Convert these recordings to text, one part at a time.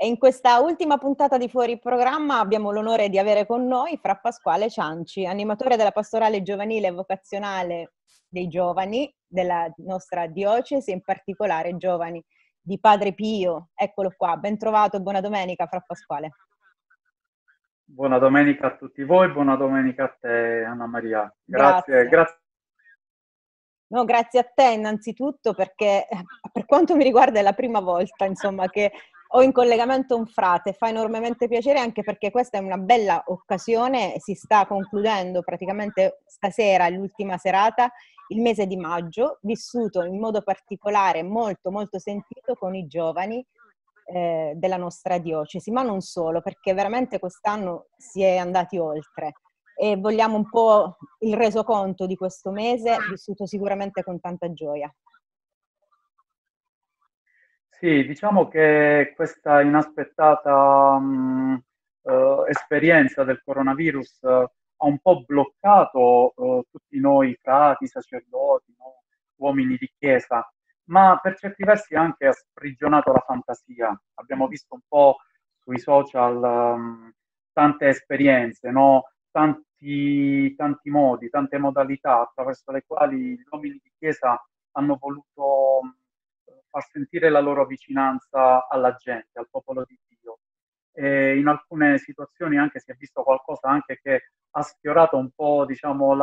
E in questa ultima puntata di Fuori Programma abbiamo l'onore di avere con noi Fra Pasquale Cianci, animatore della pastorale giovanile e vocazionale dei giovani della nostra diocesi, in particolare giovani di Padre Pio. Eccolo qua, ben trovato, buona domenica Fra Pasquale. Buona domenica a tutti voi, buona domenica a te, Anna Maria. Grazie, Grazie. grazie. No, grazie a te innanzitutto perché per quanto mi riguarda è la prima volta, insomma, che ho in collegamento un frate, fa enormemente piacere anche perché questa è una bella occasione, si sta concludendo praticamente stasera, l'ultima serata, il mese di maggio, vissuto in modo particolare molto molto sentito con i giovani della nostra diocesi, ma non solo, perché veramente quest'anno si è andati oltre e vogliamo un po' il resoconto di questo mese, vissuto sicuramente con tanta gioia. Sì, diciamo che questa inaspettata esperienza del coronavirus ha un po' bloccato tutti noi frati, sacerdoti, no? Uomini di chiesa, ma per certi versi anche ha sprigionato la fantasia. Abbiamo visto un po' sui social tante esperienze, no? Tanti modi, tante modalità attraverso le quali gli uomini di chiesa hanno voluto far sentire la loro vicinanza alla gente, al popolo di Dio. E in alcune situazioni anche si è visto qualcosa anche che ha sfiorato un po', diciamo,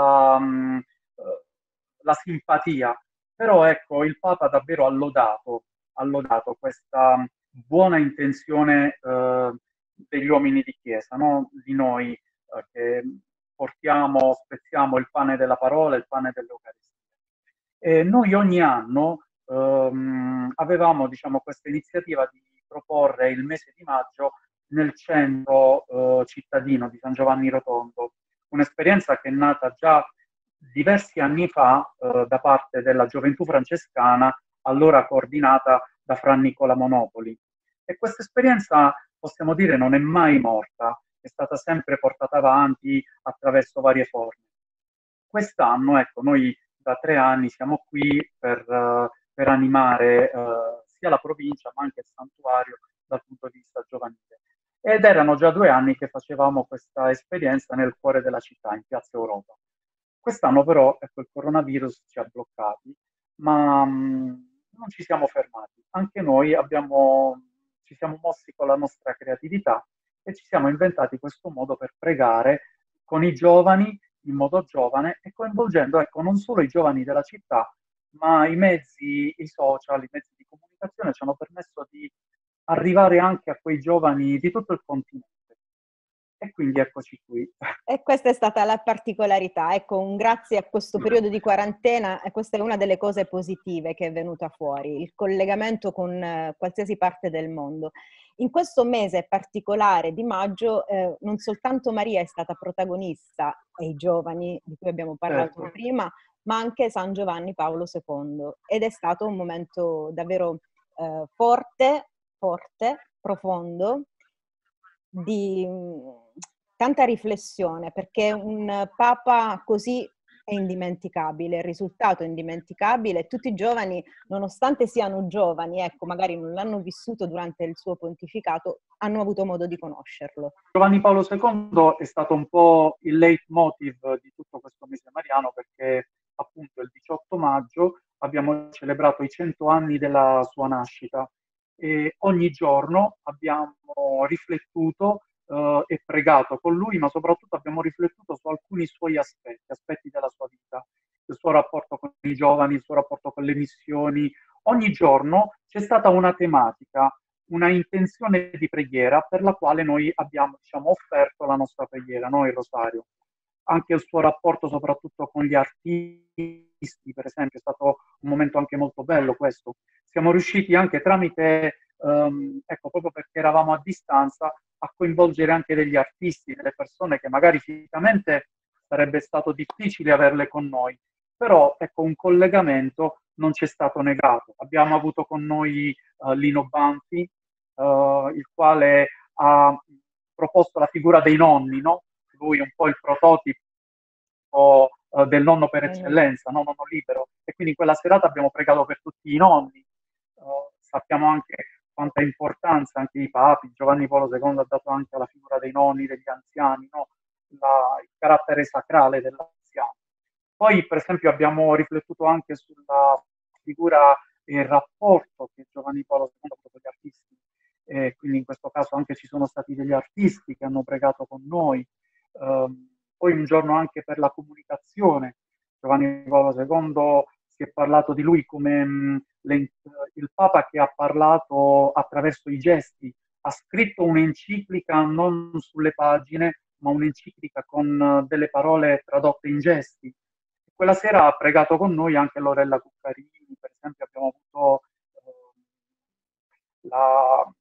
la simpatia. Però ecco, il Papa davvero ha lodato questa buona intenzione degli uomini di Chiesa, no? Di noi che portiamo, spezziamo il pane della parola, il pane dell'Eucaristia. E noi ogni anno avevamo, diciamo, questa iniziativa di proporre il mese di maggio nel centro cittadino di San Giovanni Rotondo, un'esperienza che è nata già diversi anni fa da parte della Gioventù Francescana, allora coordinata da Fra Nicola Monopoli. E questa esperienza, possiamo dire, non è mai morta, è stata sempre portata avanti attraverso varie forme. Quest'anno, ecco, noi da 3 anni siamo qui per animare sia la provincia ma anche il santuario dal punto di vista giovanile. Ed erano già 2 anni che facevamo questa esperienza nel cuore della città, in Piazza Europa. Quest'anno però, ecco, il coronavirus ci ha bloccati, ma non ci siamo fermati. Anche noi ci siamo mossi con la nostra creatività e ci siamo inventati questo modo per pregare con i giovani in modo giovane e coinvolgendo, ecco, non solo i giovani della città, ma i social, i mezzi di comunicazione ci hanno permesso di arrivare anche a quei giovani di tutto il continente. E quindi eccoci qui. E questa è stata la particolarità. Ecco, un grazie a questo periodo di quarantena, e questa è una delle cose positive che è venuta fuori, il collegamento con qualsiasi parte del mondo. In questo mese particolare di maggio, non soltanto Maria è stata protagonista, e i giovani di cui abbiamo parlato Certo. prima, ma anche San Giovanni Paolo II. Ed è stato un momento davvero forte, profondo, di tanta riflessione, perché un papa così è indimenticabile, il risultato è indimenticabile. Tutti i giovani, nonostante siano giovani, ecco, magari non l'hanno vissuto durante il suo pontificato, hanno avuto modo di conoscerlo. Giovanni Paolo II è stato un po' il leitmotiv di tutto questo mese mariano perché appunto il 18 maggio abbiamo celebrato i 100 anni della sua nascita e ogni giorno abbiamo riflettuto e pregato con lui, ma soprattutto abbiamo riflettuto su alcuni suoi aspetti della sua vita, il suo rapporto con i giovani, il suo rapporto con le missioni. Ogni giorno c'è stata una tematica, una intenzione di preghiera per la quale noi abbiamo, diciamo, offerto la nostra preghiera, noi il rosario. Anche il suo rapporto soprattutto con gli artisti, per esempio, è stato un momento anche molto bello questo. Siamo riusciti anche tramite, ecco, proprio perché eravamo a distanza, a coinvolgere anche degli artisti, delle persone che magari fisicamente sarebbe stato difficile averle con noi, però ecco, un collegamento non ci è stato negato. Abbiamo avuto con noi Lino Banfi, il quale ha proposto la figura dei nonni, no? Lui è un po' il prototipo del nonno per eccellenza, no? Nonno libero. E quindi in quella serata abbiamo pregato per tutti i nonni. Sappiamo anche quanta importanza anche i papi, Giovanni Paolo II ha dato anche alla figura dei nonni, degli anziani, no? Il carattere sacrale dell'anziano. Poi, per esempio, abbiamo riflettuto anche sulla figura e il rapporto che Giovanni Paolo II ha avuto con gli artisti. Quindi in questo caso anche ci sono stati degli artisti che hanno pregato con noi. Poi un giorno anche per la comunicazione, Giovanni Paolo II si è parlato di lui come il Papa che ha parlato attraverso i gesti, ha scritto un'enciclica non sulle pagine, ma un'enciclica con delle parole tradotte in gesti. Quella sera ha pregato con noi anche Lorella Cuccarini, per esempio abbiamo avuto la,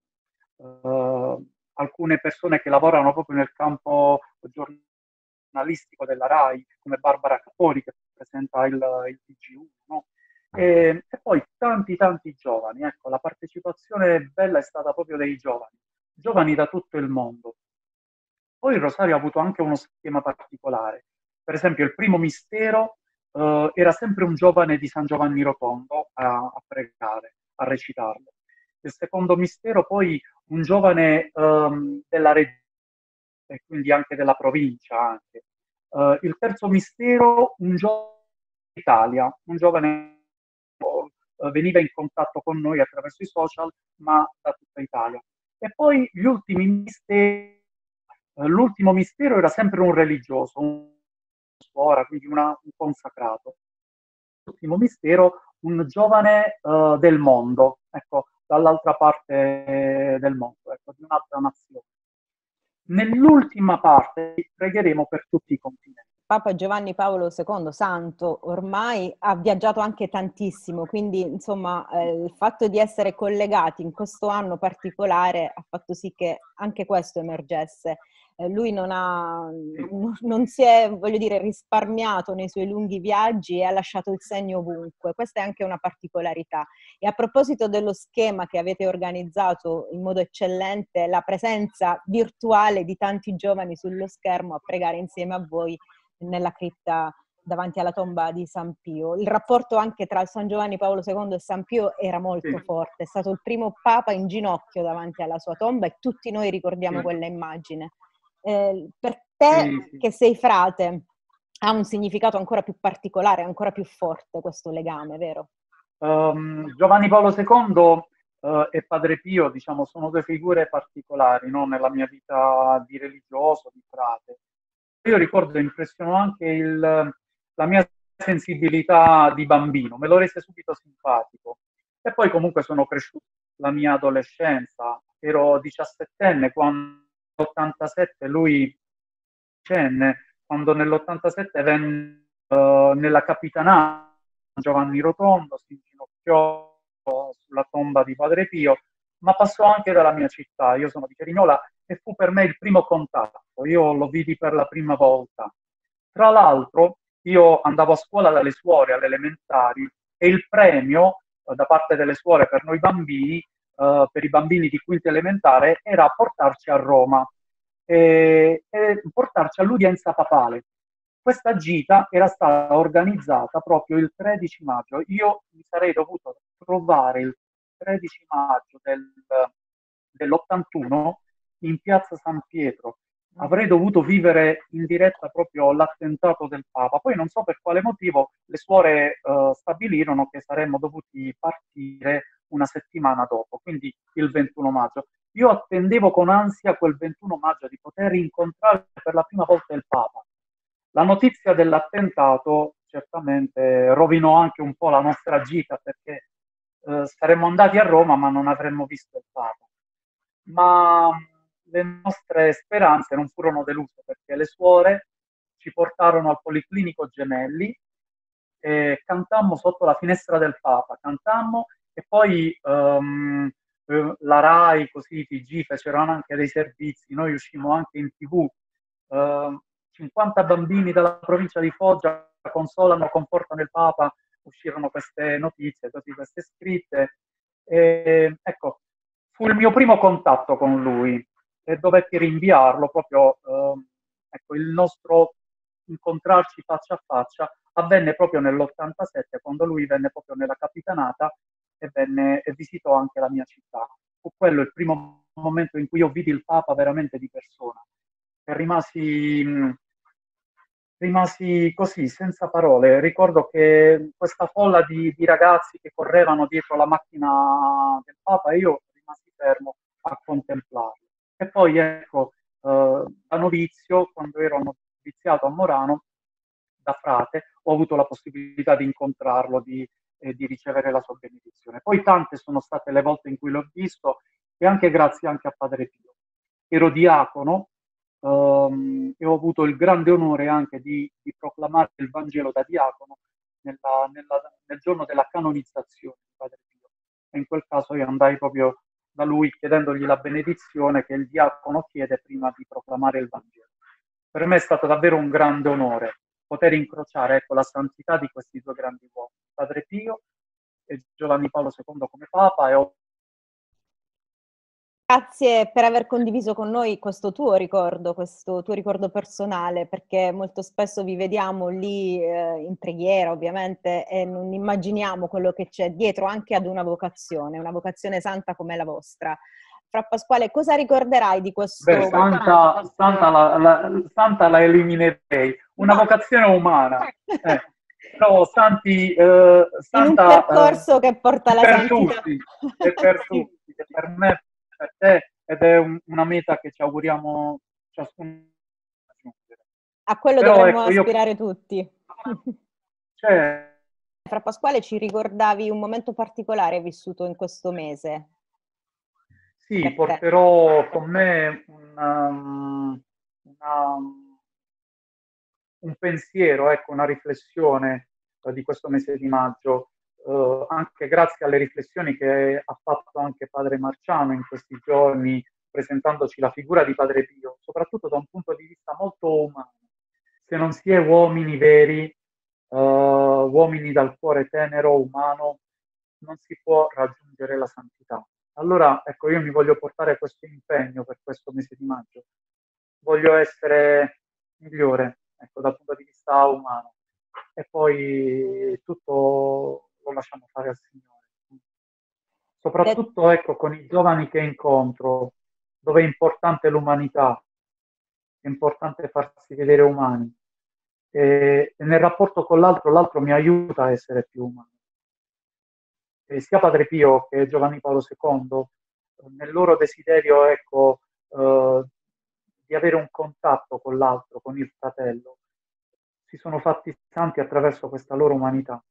alcune persone che lavorano proprio nel campo giornalistico della RAI, come Barbara Capori che presenta il TG1, no? E poi tanti giovani, ecco, la partecipazione bella è stata proprio dei giovani, giovani da tutto il mondo. Poi il Rosario ha avuto anche uno schema particolare. Per esempio, il primo mistero era sempre un giovane di San Giovanni Rotondo a pregare, a recitarlo. Il secondo mistero poi un giovane della regione e quindi anche della provincia. Anche. Il terzo mistero un giovane d'Italia, un giovane veniva in contatto con noi attraverso i social, ma da tutta Italia. E poi gli ultimi misteri l'ultimo mistero era sempre un religioso, un suora, quindi un consacrato. L'ultimo mistero, un giovane del mondo, ecco, dall'altra parte del mondo, ecco, di un'altra nazione. Nell'ultima parte pregheremo per tutti i continenti. Papa Giovanni Paolo II, santo, ormai ha viaggiato anche tantissimo, quindi insomma il fatto di essere collegati in questo anno particolare ha fatto sì che anche questo emergesse. Lui non si è, voglio dire, risparmiato nei suoi lunghi viaggi e ha lasciato il segno ovunque. Questa è anche una particolarità. E a proposito dello schema che avete organizzato in modo eccellente, la presenza virtuale di tanti giovani sullo schermo a pregare insieme a voi nella cripta davanti alla tomba di San Pio. Il rapporto anche tra San Giovanni Paolo II e San Pio era molto forte, è stato il primo papa in ginocchio davanti alla sua tomba e tutti noi ricordiamo quella immagine. Per te che sei frate ha un significato ancora più particolare, ancora più forte questo legame, vero? Giovanni Paolo II e Padre Pio, diciamo, sono due figure particolari, no? Nella mia vita di religioso, di frate. Io ricordo, impressionò anche la mia sensibilità di bambino, me lo rese subito simpatico. E poi comunque sono cresciuto la mia adolescenza, ero 17enne quando nell'87 lui venne, quando nell'87 venne nella capitanata Giovanni Rotondo, si inginocchiò sulla tomba di Padre Pio, ma passò anche dalla mia città, io sono di Cerignola e fu per me il primo contatto, io lo vidi per la prima volta. Tra l'altro io andavo a scuola dalle suore alle elementari e il premio da parte delle suore per noi bambini, per i bambini di quinta elementare, era portarci a Roma e portarci all'udienza papale. Questa gita era stata organizzata proprio il 13 maggio. Io mi sarei dovuto trovare il 13 maggio dell'81 in piazza San Pietro. Avrei dovuto vivere in diretta proprio l'attentato del Papa. Poi non so per quale motivo le suore stabilirono che saremmo dovuti partire una settimana dopo, quindi il 21 maggio. Io attendevo con ansia quel 21 maggio di poter incontrare per la prima volta il Papa. La notizia dell'attentato certamente rovinò anche un po' la nostra gita perché saremmo andati a Roma ma non avremmo visto il Papa. Ma le nostre speranze non furono deluse perché le suore ci portarono al Policlinico Gemelli e cantammo sotto la finestra del Papa, cantammo e poi la RAI, così i TG fecero anche dei servizi, noi uscimmo anche in TV, 50 bambini dalla provincia di Foggia consolano, confortano il Papa, uscirono queste notizie, così queste scritte. E, ecco, fu il mio primo contatto con lui e dovetti rinviarlo proprio, ecco, il nostro incontrarci faccia a faccia avvenne proprio nell'87 quando lui venne proprio nella capitanata e visitò anche la mia città. Fu quello il primo momento in cui io vidi il Papa veramente di persona e rimasi così, senza parole. Ricordo che questa folla di ragazzi che correvano dietro la macchina del Papa e io rimasi fermo a contemplarlo. E poi, ecco, da novizio, quando ero noviziato a Morano, da frate, ho avuto la possibilità di incontrarlo, di ricevere la sua benedizione. Poi tante sono state le volte in cui l'ho visto e anche grazie anche a Padre Pio. Ero diacono e ho avuto il grande onore anche di proclamare il Vangelo da diacono nel giorno della canonizzazione di Padre Pio. E in quel caso io andai proprio da lui chiedendogli la benedizione che il diacono chiede prima di proclamare il Vangelo. Per me è stato davvero un grande onore poter incrociare, ecco, la santità di questi due grandi uomini, Padre Pio e Giovanni Paolo II come Papa. Grazie per aver condiviso con noi questo tuo ricordo personale, perché molto spesso vi vediamo lì in preghiera ovviamente e non immaginiamo quello che c'è dietro anche ad una vocazione santa come la vostra. Fra Pasquale, cosa ricorderai di Beh, questo? santa la eliminerei, una Ma vocazione umana, però in un santa percorso che porta è alla per santità. tutti, è per Sì. tutti, è per me, per te, ed è una meta che ci auguriamo ciascuno di raggiungere. A quello Però dovremmo ecco, io aspirare tutti. c'è Fra Pasquale, ci ricordavi un momento particolare vissuto in questo mese Sì, per te? porterò con me un pensiero, ecco, una riflessione di questo mese di maggio, anche grazie alle riflessioni che ha fatto anche Padre Marciano in questi giorni, presentandoci la figura di Padre Pio, soprattutto da un punto di vista molto umano. Se non si è uomini veri, uomini dal cuore tenero, umano, non si può raggiungere la santità. Allora, ecco, io mi voglio portare questo impegno per questo mese di maggio. Voglio essere migliore, ecco, dal punto di vista umano. E poi tutto lo lasciamo fare al Signore. Det- Soprattutto, ecco, con i giovani che incontro, dove è importante l'umanità, è importante farsi vedere umani. E nel rapporto con l'altro mi aiuta a essere più umano. Sia Padre Pio che Giovanni Paolo II, nel loro desiderio, ecco, di avere un contatto con l'altro, con il fratello, si sono fatti santi attraverso questa loro umanità.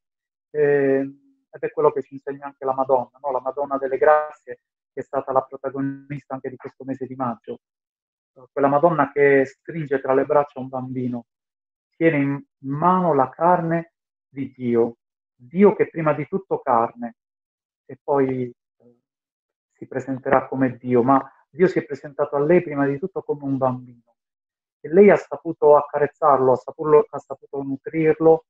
Ed è quello che ci insegna anche la Madonna, no? La Madonna delle Grazie, che è stata la protagonista anche di questo mese di maggio. Quella Madonna che stringe tra le braccia un bambino, tiene in mano la carne di Dio, Dio che prima di tutto carne, e poi si presenterà come Dio, ma Dio si è presentato a lei prima di tutto come un bambino. E lei ha saputo accarezzarlo, ha saputo nutrirlo,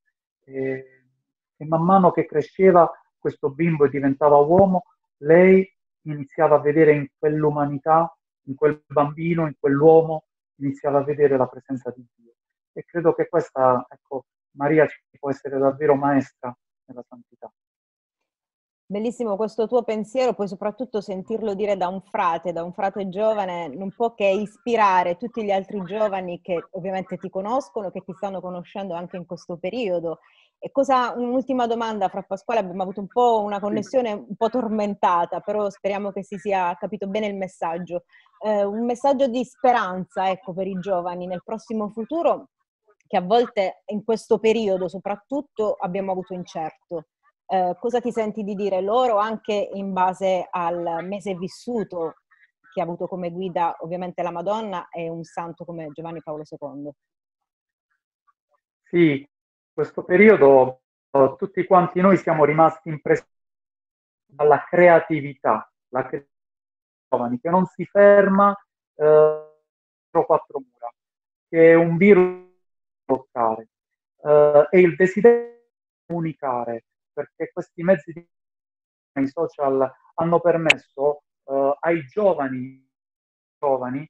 e man mano che cresceva questo bimbo e diventava uomo, lei iniziava a vedere in quell'umanità, in quel bambino, in quell'uomo, iniziava a vedere la presenza di Dio. E credo che questa, ecco, Maria ci può essere davvero maestra nella santità. Bellissimo questo tuo pensiero, poi soprattutto sentirlo dire da un frate giovane, non può che ispirare tutti gli altri giovani che ovviamente ti conoscono, che ti stanno conoscendo anche in questo periodo. E un'ultima domanda, Fra Pasquale, abbiamo avuto un po' una Sì. connessione un po' tormentata, però speriamo che si sia capito bene il messaggio. Un messaggio di speranza, ecco, per i giovani nel prossimo futuro, che a volte in questo periodo soprattutto abbiamo avuto incerto. Cosa ti senti di dire loro anche in base al mese vissuto che ha avuto come guida ovviamente la Madonna e un santo come Giovanni Paolo II? Sì, questo periodo tutti quanti noi siamo rimasti impressionati dalla creatività, giovani, che non si ferma entro quattro mura, che è un virus da toccare, e il desiderio di comunicare, perché questi mezzi di i social hanno permesso ai giovani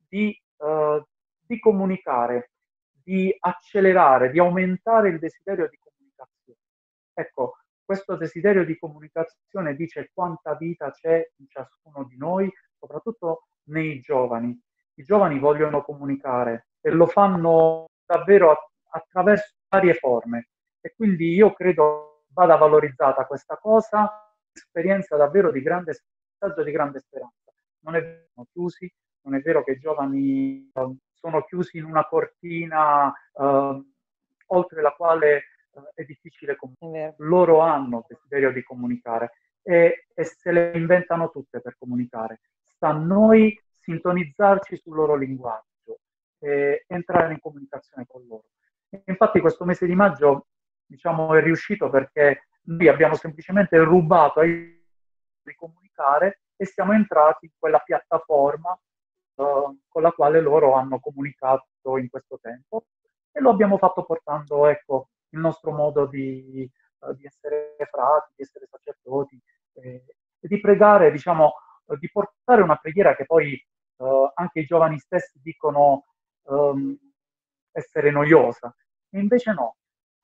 di comunicare, di accelerare, di aumentare il desiderio di comunicazione. Ecco, questo desiderio di comunicazione dice quanta vita c'è in ciascuno di noi, soprattutto nei giovani. I giovani vogliono comunicare e lo fanno davvero attraverso varie forme e quindi io credo vada valorizzata questa cosa, esperienza davvero di grande messaggio, di grande speranza. Non è vero che sono chiusi, non è vero che i giovani sono chiusi in una cortina oltre la quale è difficile comunicare. Loro hanno il desiderio di comunicare e se le inventano tutte per comunicare. Sta a noi sintonizzarci sul loro linguaggio e entrare in comunicazione con loro. E infatti questo mese di maggio, diciamo, è riuscito perché noi abbiamo semplicemente rubato ai di comunicare e siamo entrati in quella piattaforma con la quale loro hanno comunicato in questo tempo e lo abbiamo fatto portando, ecco, il nostro modo di essere frati, di essere sacerdoti e di pregare, diciamo, di portare una preghiera che poi anche i giovani stessi dicono essere noiosa. E invece no,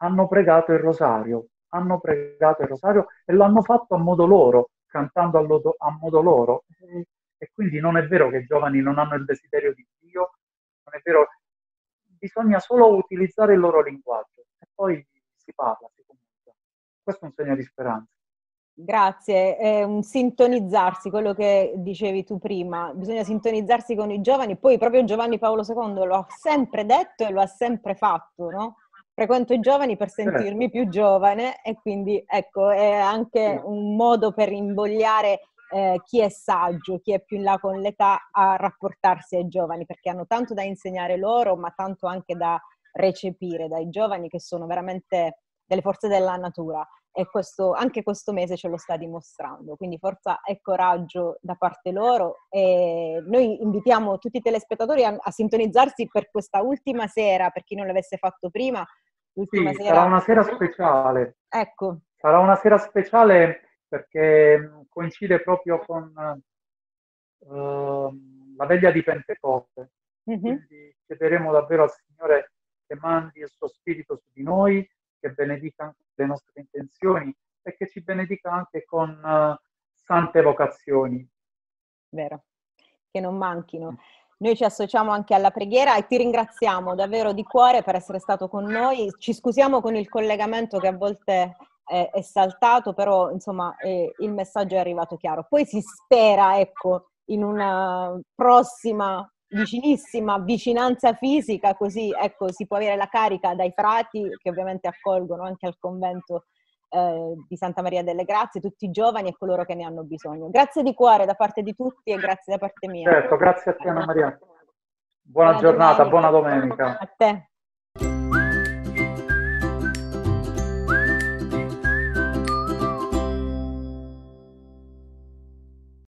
hanno pregato il rosario e l'hanno fatto a modo loro, cantando a modo loro. E quindi non è vero che i giovani non hanno il desiderio di Dio, non è vero, bisogna solo utilizzare il loro linguaggio e poi si parla, si comunica. Questo è un segno di speranza. Grazie, è un sintonizzarsi, quello che dicevi tu prima, bisogna sintonizzarsi con i giovani, poi proprio Giovanni Paolo II lo ha sempre detto e lo ha sempre fatto, no? Frequento i giovani per sentirmi più giovane e quindi ecco, è anche un modo per invogliare chi è saggio, chi è più in là con l'età a rapportarsi ai giovani, perché hanno tanto da insegnare loro, ma tanto anche da recepire dai giovani che sono veramente delle forze della natura. E anche questo mese ce lo sta dimostrando, quindi forza e coraggio da parte loro e noi invitiamo tutti i telespettatori a sintonizzarsi per questa ultima sera, per chi non l'avesse fatto prima, l'ultima sera. Sarà una sera speciale. Ecco. Sarà una sera speciale perché coincide proprio con la veglia di Pentecoste. Quindi chiederemo davvero al Signore che mandi il suo Spirito su di noi, che benedica anche le nostre intenzioni e che ci benedica anche con sante vocazioni. Vero, che non manchino. Noi ci associamo anche alla preghiera e ti ringraziamo davvero di cuore per essere stato con noi. Ci scusiamo con il collegamento che a volte è saltato, però insomma il messaggio è arrivato chiaro. Poi si spera, ecco, in una prossima, vicinissima vicinanza fisica, così ecco, si può avere la carica dai frati che ovviamente accolgono anche al convento di Santa Maria delle Grazie, tutti i giovani e coloro che ne hanno bisogno. Grazie di cuore da parte di tutti e grazie da parte mia. Certo, grazie a te Anna Maria. Buona giornata, buona domenica. A te.